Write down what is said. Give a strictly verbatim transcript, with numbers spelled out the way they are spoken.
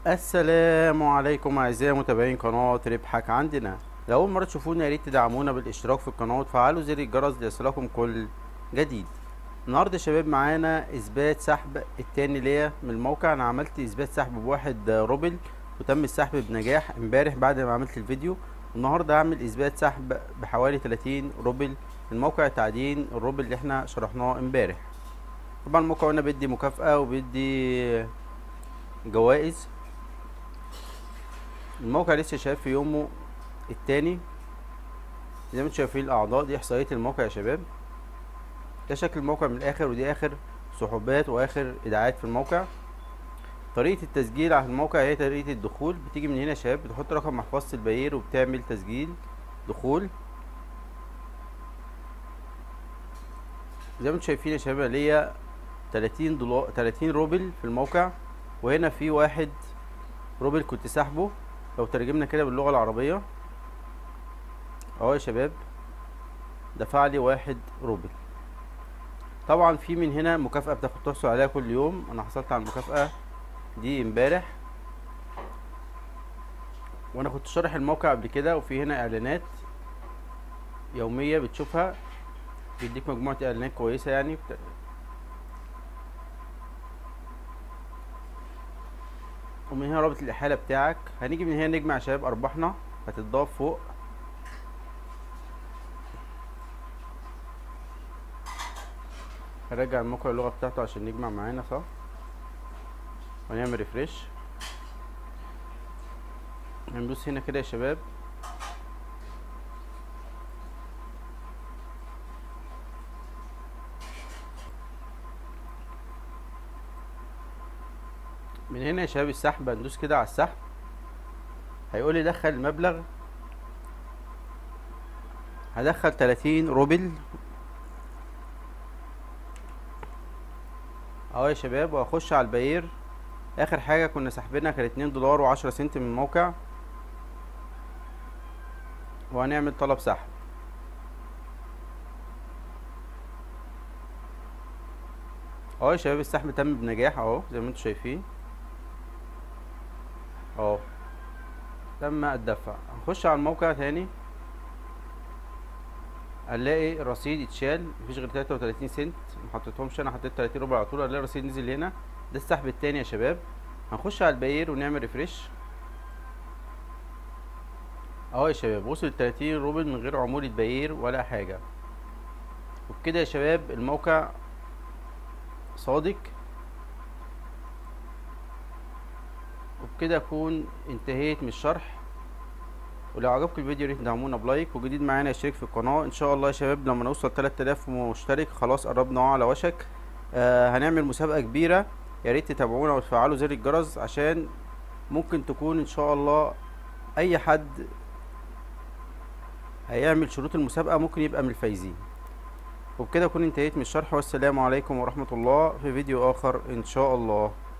السلام عليكم اعزائي متابعين قناه ربحك عندنا. لو اول مره تشوفونا يا ريت تدعمونا بالاشتراك في القناه وتفعلوا زر الجرس ليصلكم كل جديد. النهارده يا شباب معانا اثبات سحب التاني ليا من الموقع. انا عملت اثبات سحب بواحد روبل وتم السحب بنجاح امبارح بعد ما عملت الفيديو. النهارده هعمل اثبات سحب بحوالي تلاتين روبل من موقع تعدين الروبل اللي احنا شرحناه امبارح. طبعا الموقع هنا بيدي مكافأة وبيدي جوائز. الموقع لسه شايف في يومه التاني، زي ما انتم شايفين الاعضاء دي احصائيه الموقع يا شباب. ده شكل الموقع من الاخر، ودي اخر سحوبات واخر ايداعات في الموقع. طريقه التسجيل على الموقع هي طريقه الدخول. بتيجي من هنا يا شباب، بتحط رقم محفظه البيير وبتعمل تسجيل دخول. زي ما انتم شايفين يا شباب ليا تلاتين دولار تلاتين روبل في الموقع، وهنا في واحد روبل كنت ساحبه. لو ترجمنا كده باللغه العربيه اهو يا شباب دفع لي واحد روبل. طبعا في من هنا مكافأة بتاخد تحصل عليها كل يوم. انا حصلت على المكافأة دي امبارح، وانا كنت شارح الموقع قبل كده. وفي هنا اعلانات يومية بتشوفها، بيديك مجموعة اعلانات كويسة يعني. ومن هنا رابط الاحالة بتاعك. هنيجي من هنا نجمع يا شباب ارباحنا هتتضاف فوق. هنرجع الموقع اللغة بتاعته عشان نجمع معانا صح، ونعمل ريفريش. هندوس هنا كده يا شباب، من هنا يا شباب السحب. هندوس كده على السحب، هيقول لي دخل المبلغ. هدخل تلاتين روبل اهو يا شباب، وهخش على الباير. اخر حاجه كنا ساحبينها كانت اتنين دولار وعشرة سنت من الموقع، وهنعمل طلب سحب اهو يا شباب. السحب تم بنجاح اهو زي ما انتم شايفين اهو، تم الدفع. هنخش على الموقع تاني، هنلاقي الرصيد اتشال، مفيش غير تلاتة وتلاتين سنت. محطتهمش انا، حطيت تلاتين ربع على طول. هنلاقي الرصيد نزل هنا. ده السحب التاني يا شباب. هنخش على الباير ونعمل ريفريش اهو يا شباب. وصل تلاتين روبل من غير عمولة باير ولا حاجة. وبكده يا شباب الموقع صادق. وبكده اكون انتهيت من الشرح. ولو عجبكم الفيديو ياريت تدعمونا بلايك، وجديد معانا يشترك في القناه ان شاء الله يا شباب. لما نوصل تلات الاف مشترك خلاص قربنا على وشك. آه هنعمل مسابقه كبيره، ياريت تتابعونا وتفعلوا زر الجرس عشان ممكن تكون ان شاء الله اي حد هيعمل شروط المسابقه ممكن يبقى من الفايزين. وبكده اكون انتهيت من الشرح، والسلام عليكم ورحمه الله في فيديو اخر ان شاء الله.